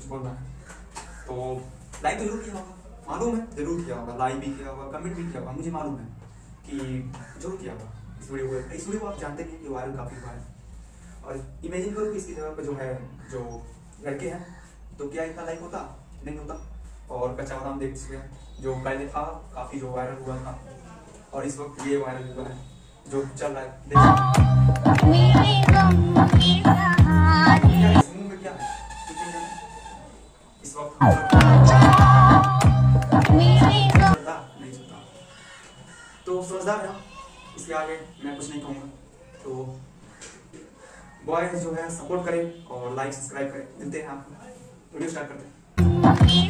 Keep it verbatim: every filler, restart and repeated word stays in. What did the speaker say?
बोल रहा है। तो लाइक तो जरूर किया होगा, मालूम है, जरूर किया होगा, लाइक भी किया होगा, कमेंट भी किया होगा, मुझे मालूम है कि जरूर किया होगा। इस वीडियो को इस वीडियो को आप जानते हैं कि वायरल काफ़ी हुआ है। और इमेजिन करो कि इसकी जगह पर जो है जो लड़के हैं तो क्या इतना लाइक होता? नहीं होता। और कच्चा बादाम देख सकते हैं जो पहले था काफ़ी जो वायरल हुआ था और इस वक्त ये वायरल हुआ है जो चल रहा है। इस मुंह में क्या है इस वक्त नहीं चलता। तो समझदार है, इसके आगे मैं कुछ नहीं कहूँगा। तो बॉय जो है सपोर्ट करें और लाइक सब्सक्राइब करें। मिलते हैं आपको, वीडियो स्टार्ट करते हैं।